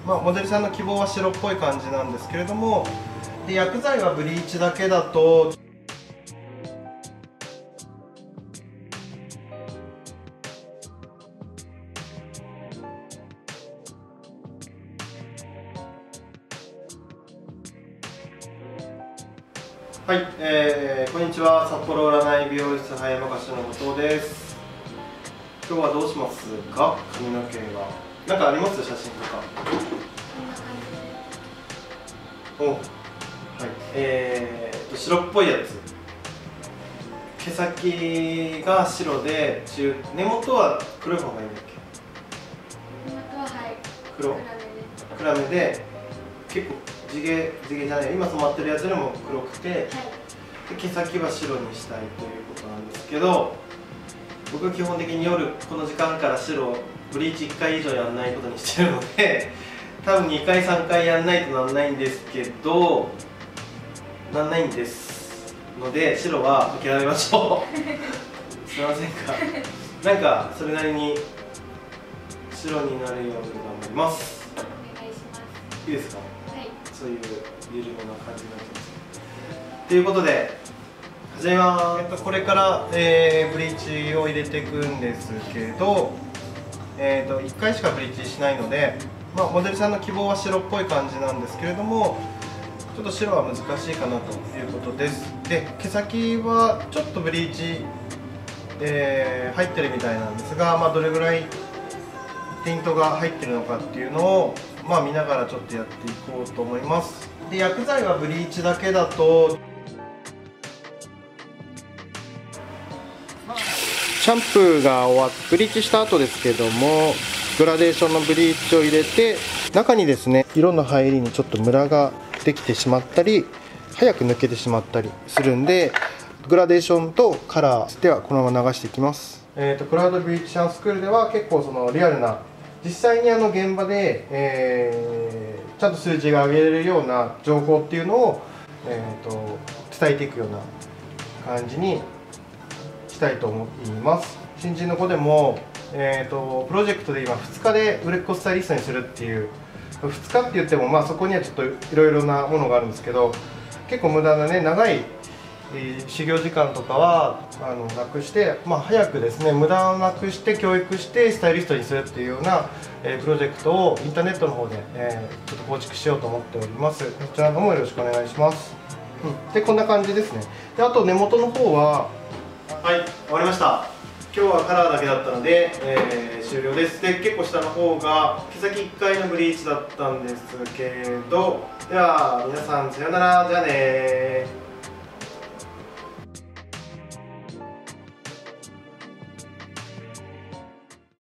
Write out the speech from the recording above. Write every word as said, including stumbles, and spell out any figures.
まあ、モデルさんの希望は白っぽい感じなんですけれども、で薬剤はブリーチだけだとはい、えー、こんにちは。札幌占い美容室葉山菓子の後藤です。今日はどうしますか？髪の毛がなんかあります？写真とか。お、はい、えー、白っぽいやつ。毛先が白で中根元は黒い方がいいんだっけ？根元ははい黒暗めで結構地毛地毛じゃない今染まってるやつでも黒くて、はい、で毛先は白にしたいということなんですけど、僕は基本的に夜この時間から白ブリーチいっかい以上やらないことにしてるので多分にかいさんかいやらないとなんないんですけどなんないんですので白は諦めましょうすいませんかなんかそれなりに白になるように頑張ります。お願いします。いいですか？そういうゆるめな感じになってます。ということで始めます。えっと、これから、えー、ブリーチを入れていくんですけど、えー、といっかいしかブリーチしないので、まあ、モデルさんの希望は白っぽい感じなんですけれども、ちょっと白は難しいかなということです。で毛先はちょっとブリーチ、えー、入ってるみたいなんですが、まあ、どれぐらいティントが入ってるのかっていうのをまあ見ながらちょっとやっていこうと思います。で薬剤はブリーチだけだとシャンプーが終わってブリーチした後ですけども、グラデーションのブリーチを入れて中にですね色の入りにちょっとムラができてしまったり早く抜けてしまったりするんで、グラデーションとカラーではこのまま流していきます。えーと、クラウドブリーチシャンスクールでは結構そのリアルな実際にあの現場で、えー、ちゃんと数字が上げれるような情報っていうのを、えー、と伝えていくような感じにしたいと思います。新人の子でも、えー、とプロジェクトで今ふつかで売れっ子スタイリストにするっていうふつかって言っても、まあ、そこにはちょっといろいろなものがあるんですけど、結構無駄なね長いえー、修行時間とかはあのなくして、まあ、早くですね無駄をなくして教育してスタイリストにするっていうような、えー、プロジェクトをインターネットの方で、えー、ちょっと構築しようと思っております。こちらの方もよろしくお願いします。うん、でこんな感じですね。であと根元の方ははい終わりました。今日はカラーだけだったので、えー、終了です。で結構下の方が毛先いっかいのブリーチだったんですけど、では皆さんさようなら、じゃあねー。